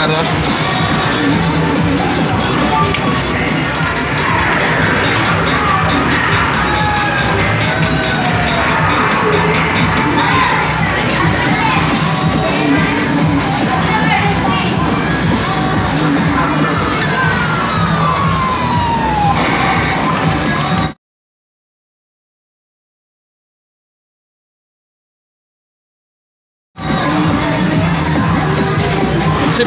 negara. Sip.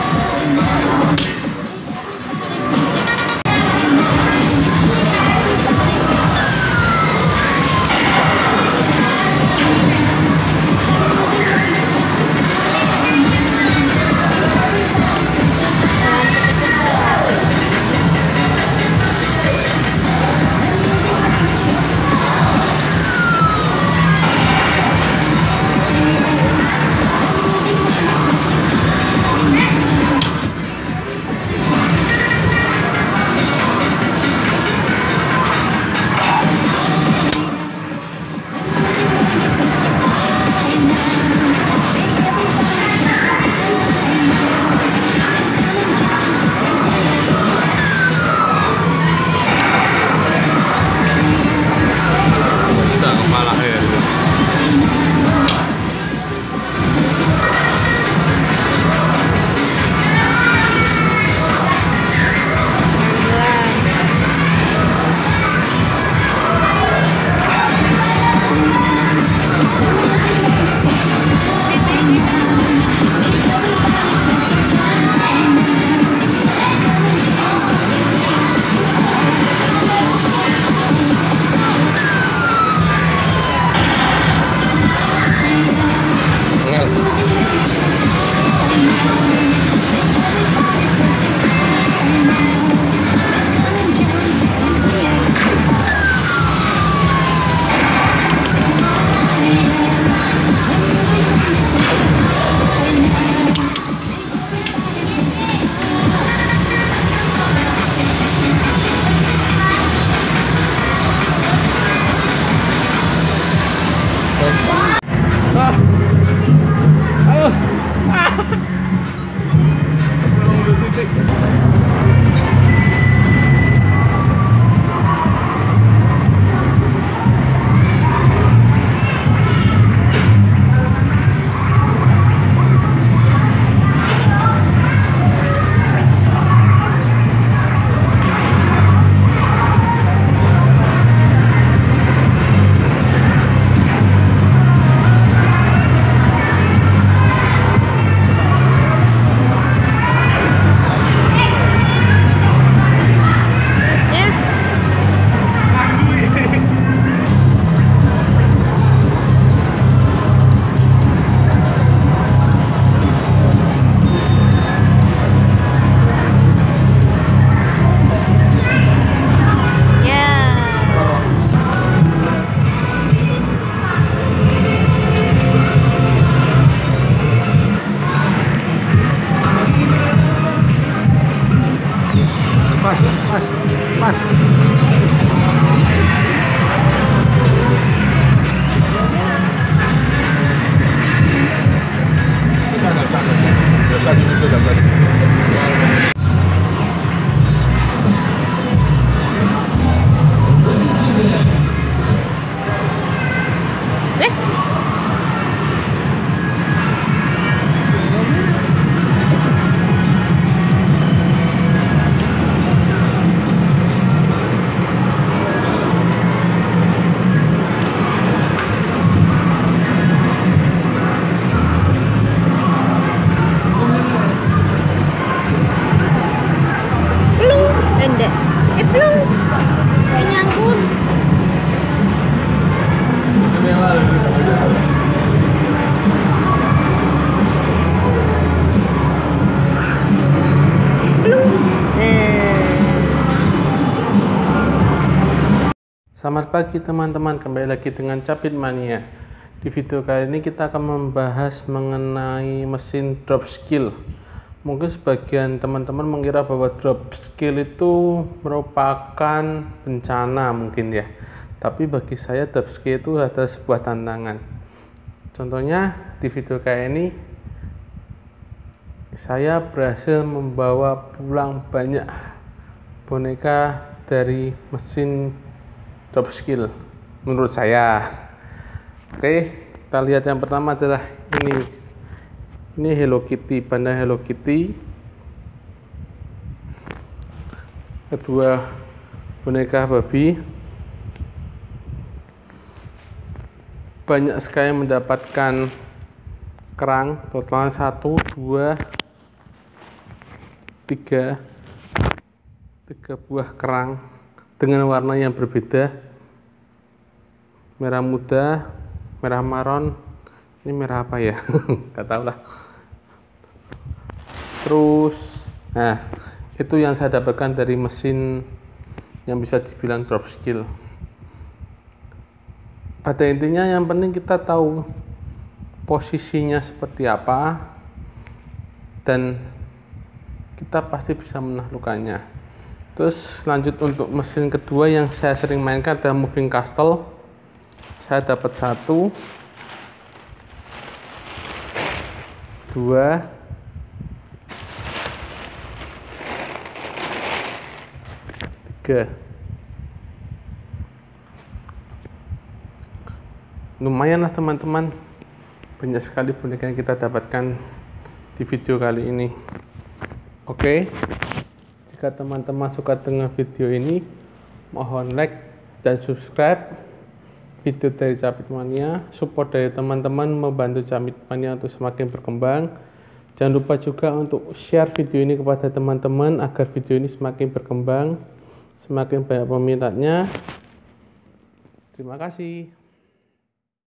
Selamat pagi teman-teman, kembali lagi dengan Capit Mania. Di video kali ini kita akan membahas mengenai mesin drop skill. Mungkin sebagian teman-teman mengira bahwa drop skill itu merupakan bencana mungkin ya. Tapi bagi saya drop skill itu adalah sebuah tantangan. Contohnya di video kali ini Saya berhasil membawa pulang banyak boneka dari mesin dropskill menurut saya. Oke, kita lihat yang pertama adalah ini Hello Kitty, panda Hello Kitty. Kedua, boneka babi. Banyak sekali mendapatkan kerang, totalnya 1, 2, 3 buah kerang dengan warna yang berbeda, merah muda, merah maron, ini merah apa ya? Nggak tahu lah. Terus, nah itu yang saya dapatkan dari mesin yang bisa dibilang dropskill. Pada intinya yang penting kita tahu posisinya seperti apa dan kita pasti bisa menaklukkannya. Terus lanjut untuk mesin kedua yang saya sering mainkan adalah moving castle. Saya dapat 1, 2, 3. Lumayan lah teman-teman, banyak sekali boneka yang kita dapatkan di video kali ini. Oke, jika teman-teman suka dengan video ini, mohon like dan subscribe video dari Capit Mania. Support dari teman-teman membantu Capit Mania untuk semakin berkembang. Jangan lupa juga untuk share video ini kepada teman-teman agar video ini semakin berkembang, semakin banyak peminatnya. Terima kasih.